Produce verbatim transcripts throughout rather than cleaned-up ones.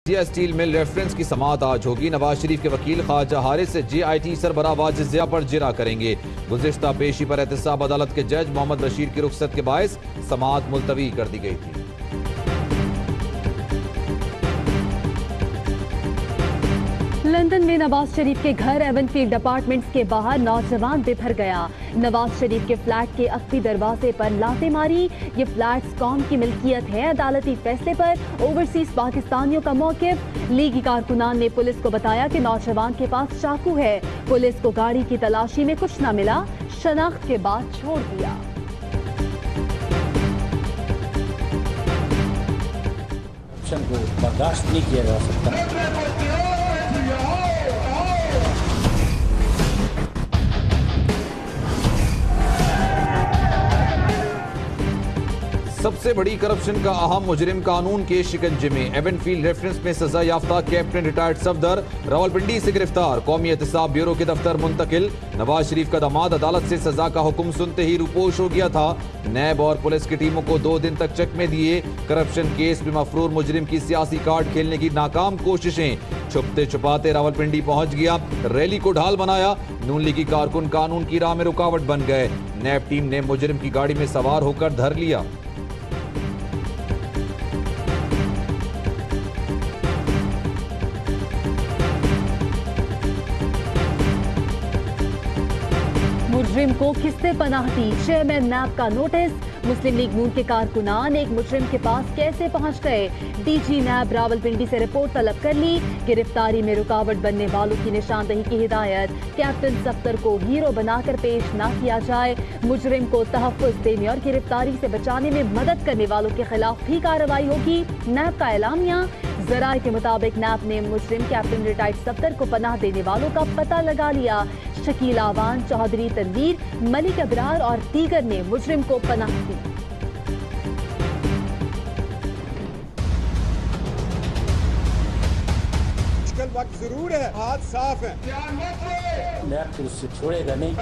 Siya steel mill reference की समाअत आज होगी। नवाज शरीफ के वकील ख्वाजा हारिस से जे आई टी सरबराह वाजिद ज़िया पर जिरा करेंगे। गुज़िश्ता पेशी पर एहतसाब अदालत के जज मोहम्मद बशीर की रुख्सत के बायस समाअत मुलतवी कर दी गई थी। लंदन में नवाज शरीफ के घर एवनफील्ड अपार्टमेंट्स के बाहर नौजवान बिफर गया। नवाज शरीफ के फ्लैट के अख्ती दरवाजे पर लाते मारी। ये फ्लैट्स कौम की मिल्कियत है। अदालती फैसले पर ओवरसीज पाकिस्तानियों का मौकिफ। लीगी कारकुनान ने पुलिस को बताया कि नौजवान के पास चाकू है। पुलिस को गाड़ी की तलाशी में कुछ न मिला, शनाख्त के बाद छोड़ दिया। को बर्दाश्त नहीं किया जा सकता। सबसे बड़ी करप्शन का अहम मुजरिम कानून के शिकंजे में। एवनफील्ड रेफरेंस में सजा याफ्ता कैप्टन रिटायर्ड सफदर रावलपिंडी से गिरफ्तार। कौमी एहतसाब ब्यूरो के दफ्तर मुंतकिल। नवाज शरीफ का दामाद अदालत से सजा का हुक्म सुनते ही रुपोश हो गया था। नैब और पुलिस की टीमों को दो दिन तक चकमे दिए। करप्शन केस में मफरूर मुजरिम की सियासी कार्ड खेलने की नाकाम कोशिशें। छुपते छुपाते रावलपिंडी पहुंच गया, रैली को ढाल बनाया। नून लीगी कारकुन कानून की राह में रुकावट बन गए। नैब टीम ने मुजरिम की गाड़ी में सवार होकर धर लिया। मुजरिम को किसने पनाह दी? चेयरमैन नैब का नोटिस। मुस्लिम लीग नून के कारकुनान एक मुजरिम के पास कैसे पहुंच गए? डीजी नैब रावलपिंडी से रिपोर्ट तलब कर ली। गिरफ्तारी में रुकावट बनने वालों की निशानदही की हिदायत। कैप्टन सफ्तर को हीरो बनाकर पेश न किया जाए। मुजरिम को तहफ़्फ़ुज़ देने और गिरफ्तारी से बचाने में मदद करने वालों के खिलाफ भी कार्रवाई होगी। नैब का एलामिया। जराए के मुताबिक नैब ने मुजरिम कैप्टन रिटायर्ड सफ्तर को पनाह देने वालों का पता लगा लिया। शकील आवान, चौधरी तनवीर, मलिक अबरार और दीगर ने मुजरिम को पनाह दी। मुश्किल वक्त जरूर है, हाथ साफ है। नैब तो उससे छोड़ेगा नहीं।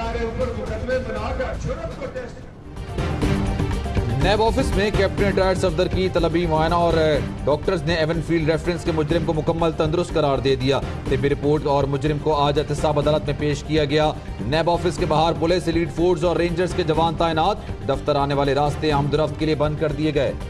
नैब ऑफिस में कैप्टन रिटायर्ड सफदर की तलबी मुआयना और डॉक्टर्स ने एवनफील्ड रेफरेंस के मुजरिम को मुकम्मल तंदुरुस्त करार दे दिया। तिब्बी रिपोर्ट और मुजरिम को आज एहतसाब अदालत में पेश किया गया। नैब ऑफिस के बाहर पुलिस, एलीट फोर्स और रेंजर्स के जवान तैनात। दफ्तर आने वाले रास्ते आमदरफ्त के लिए बंद कर दिए गए।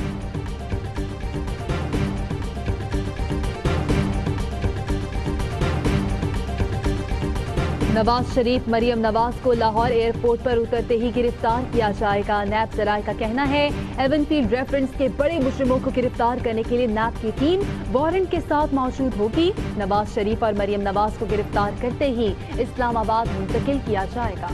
नवाज शरीफ मरियम नवाज को लाहौर एयरपोर्ट पर उतरते ही गिरफ्तार किया जाएगा। नैब जराए का कहना है एवनफील्ड रेफरेंस के बड़े मुजरिमों को गिरफ्तार करने के लिए नैब की टीम वारंट के साथ मौजूद होगी। नवाज शरीफ और मरियम नवाज को गिरफ्तार करते ही इस्लामाबाद मुंतकिल किया जाएगा।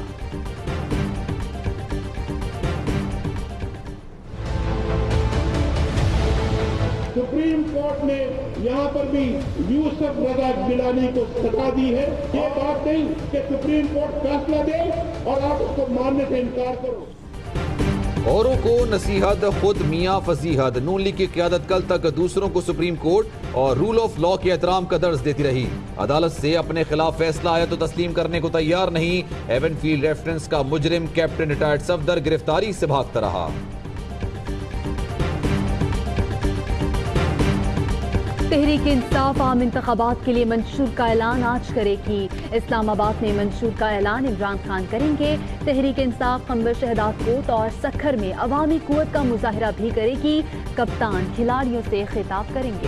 सुप्रीम कोर्ट ने यहाँ पर भी यूसुफ रजा गिलानी को सजा दी है। ये बात नहीं कि सुप्रीम कोर्ट फैसला दे और आप उसको मानने से इनकार करो। औरों को नसीहत, खुद मियाँ फजीहत। नून लीग की क़यादत कल तक दूसरों को सुप्रीम कोर्ट और रूल ऑफ लॉ के एहतराम का दर्ज देती रही। अदालत से अपने खिलाफ फैसला आया तो तस्लीम करने को तैयार नहीं। एवनफील्ड रेफरेंस का मुजरिम कैप्टन रिटायर्ड सफदर गिरफ्तारी से भागता रहा। तहरीक इंसाफ आम इंतखाबात के लिए मंशूर का ऐलान आज करेगी। इस्लामाबाद में मंशूर का ऐलान इमरान खान करेंगे। तहरीक इंसाफ खंबर शहदाद कोट और सखर में अवामी कुव्वत का मुजाहरा भी करेगी। कप्तान खिलाड़ियों से खिताब करेंगे।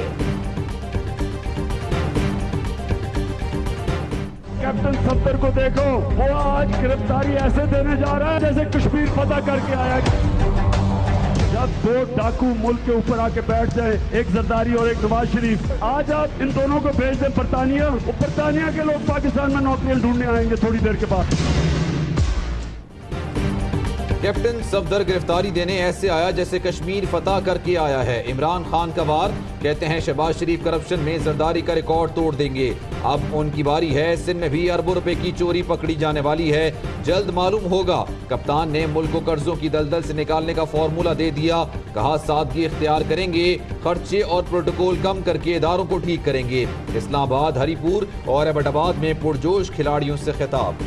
कैप्टन सफ्तर को देखो, वो आज गिरफ्तारी ऐसे देने जा रहा है जैसे कश्मीर फतह करके आया। जब दो डाकू मुल्क के ऊपर आके बैठ जाए, एक जरदारी और एक नवाज शरीफ, आज आप इन दोनों को भेज दें बरतानिया, वो बरतानिया के लोग पाकिस्तान में नौकरियां ढूंढने आएंगे थोड़ी देर के बाद। कैप्टन सफदर गिरफ्तारी देने ऐसे आया जैसे कश्मीर फतह करके आया है। इमरान खान का वार। कहते हैं शहबाज शरीफ करप्शन में जरदारी का रिकॉर्ड तोड़ देंगे। अब उनकी बारी है। सिंध में भी अरबों रुपए की चोरी पकड़ी जाने वाली है, जल्द मालूम होगा। कप्तान ने मुल्क को कर्जों की दलदल से निकालने का फॉर्मूला दे दिया। कहा सादगी इख्तियार करेंगे, खर्चे और प्रोटोकॉल कम करके इदारों को ठीक करेंगे। इस्लामाबाद, हरीपुर और एबटाबाद में पुरजोश खिलाड़ियों से खिताब।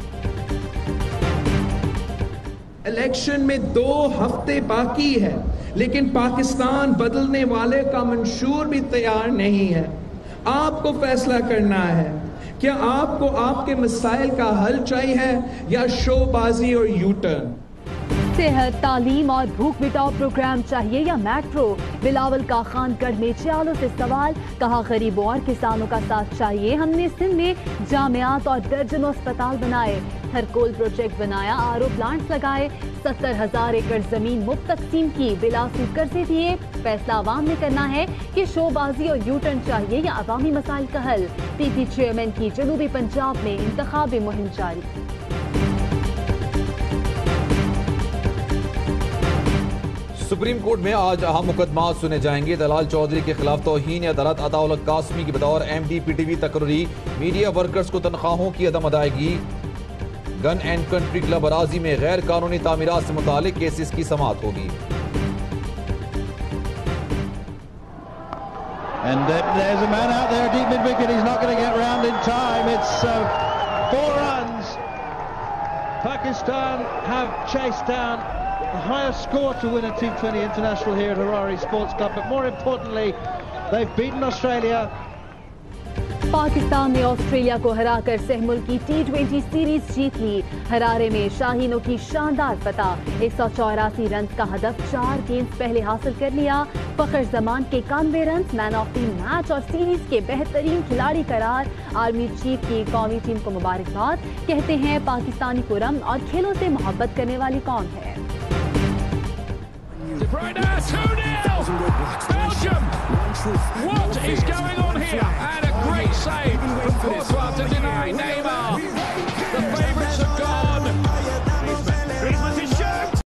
इलेक्शन में दो हफ्ते बाकी है, लेकिन पाकिस्तान बदलने वाले का मंशूर भी तैयार नहीं है। आपको फैसला करना है, क्या आपको आपके मसाइल का हल चाहिए या शोबाजी और यू टर्न? सेहत, तालीम और भूख मिटाओ प्रोग्राम चाहिए या मेट्रो? बिलावल का खानगढ़ में च्यालों से सवाल, कहा गरीबों और किसानों का साथ चाहिए। हमने सिंध में जामियात और दर्जनों अस्पताल बनाए, थरकोल प्रोजेक्ट बनाया, आर ओ प्लांट्स लगाए, सत्तर हजार एकड़ जमीन मुफ्त तकसीम की, बिलासूद कर्जे दिए। फैसला आवाम ने करना है कि शोबाजी और यू टर्न चाहिए या अवामी मसाइल का हल। पीपी चेयरमैन की जनूबी पंजाब में इंतखाबी मुहिम जारी। सुप्रीम कोर्ट में आज अहम मुकदमा सुने जाएंगे। दलाल चौधरी के खिलाफ तौहीन अदालत, अताउल कासमी की बतौर M D P T V तकर्री, मीडिया वर्कर्स को तनख्वाहों की अदम अदायगी, गन एंड कंट्री क्लब अराजी में गैर कानूनी तामीरात से मुतालिक केसेस की समाअत होगी। And uh, there's a man out there deep mid wicket. He's not going to get round in time. It's uh, four runs. Pakistan have chased down the highest score to win a T twenty international here at Harare Sports Club, but more importantly, they've beaten Australia. Pakistan ने Australia को हराकर सहमुल की T twenty series जीत ली। Harare में शाहीनों की शानदार फतह, एक सौ चौरासी रन का हदफ चार गेंद पहले हासिल कर लिया। फखर जमान के इक्यानवे run, man of the match और सीरीज के बेहतरीन खिलाड़ी करार। आर्मी चीफ की कौमी टीम को मुबारकबाद, कहते हैं पाकिस्तानी को रम और खेलों से मोहब्बत करने वाली कौन है।